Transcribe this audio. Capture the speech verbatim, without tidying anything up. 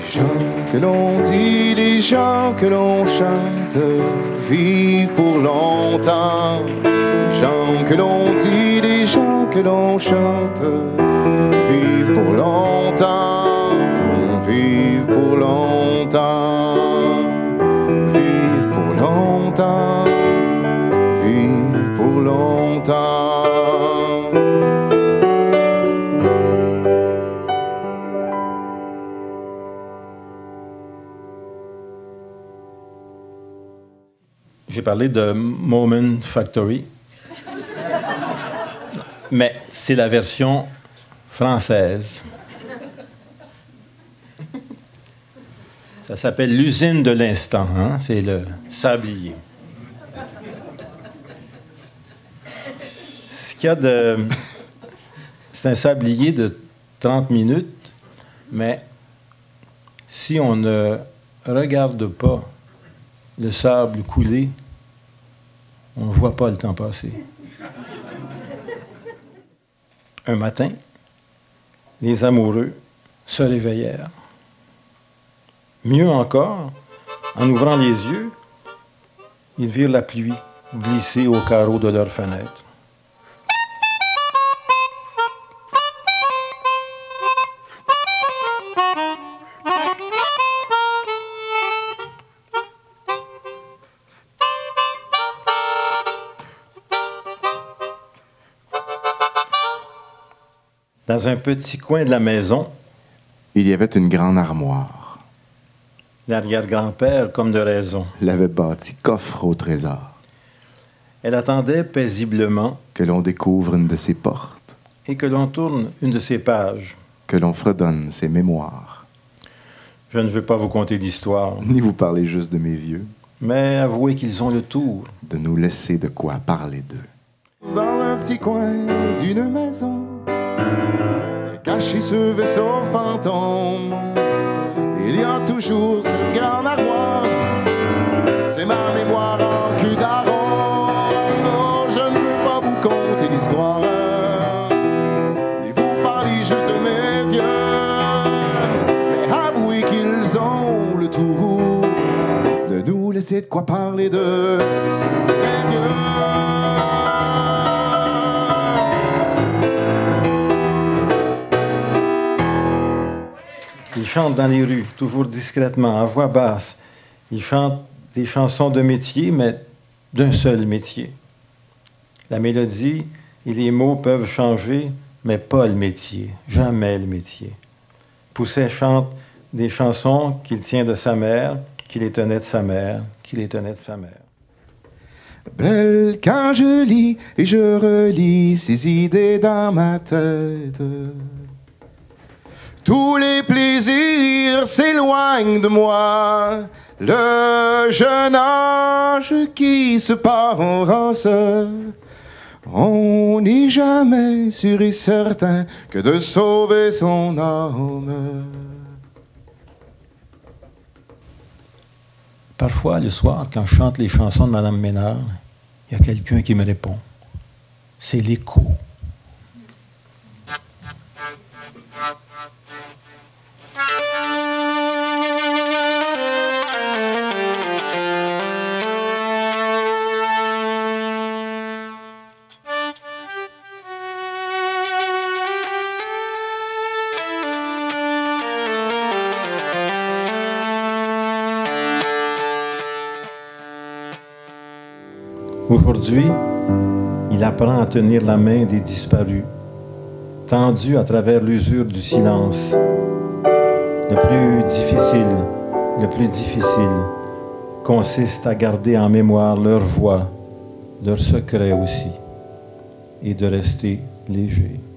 gens que l'on dit, les gens que l'on chante, vivent pour longtemps. Les gens que l'on dit, les gens que l'on chante, vivent pour longtemps, vivent pour longtemps, vivent pour longtemps, vivent pour longtemps. J'ai parlé de Moment Factory, mais c'est la version française. Ça s'appelle l'usine de l'instant, hein? C'est le sablier. Ce qu'il y a de... C'est un sablier de trente minutes, mais si on ne regarde pas le sable couler, on ne voit pas le temps passer. Un matin, les amoureux se réveillèrent. Mieux encore, en ouvrant les yeux, ils virent la pluie glisser au carreau de leur fenêtre. Dans un petit coin de la maison, il y avait une grande armoire. L'arrière-grand-père, comme de raison, l'avait bâti coffre au trésor. Elle attendait paisiblement que l'on découvre une de ses portes et que l'on tourne une de ses pages, que l'on fredonne ses mémoires. Je ne veux pas vous conter d'histoire, ni vous parler juste de mes vieux, mais avouez qu'ils ont le tour de nous laisser de quoi parler d'eux. Dans un petit coin d'une maison, caché ce vaisseau fantôme, il y a toujours cette grande armoire. C'est ma mémoire en cul d'aron. Non, je ne veux pas vous conter l'histoire, ni vous parler juste de mes vieux, mais avouez qu'ils ont le tour de nous laisser de quoi parler d'eux, mes vieux. Ils chantent dans les rues, toujours discrètement, à voix basse. Ils chantent des chansons de métier, mais d'un seul métier. La mélodie et les mots peuvent changer, mais pas le métier, jamais le métier. Pousset chante des chansons qu'il tient de sa mère, qu'il est tenait de sa mère, qu'il est tenait de sa mère. Belle quand je lis et je relis ces idées dans ma tête. Tous les plaisirs s'éloignent de moi, le jeune âge qui se part en race. On n'est jamais sûr et certain que de sauver son âme. Parfois, le soir, quand je chante les chansons de Madame Ménard, il y a quelqu'un qui me répond. C'est l'écho. Aujourd'hui, il apprend à tenir la main des disparus, tendue à travers l'usure du silence. Le plus difficile, le plus difficile, consiste à garder en mémoire leur voix, leurs secrets aussi, et de rester léger.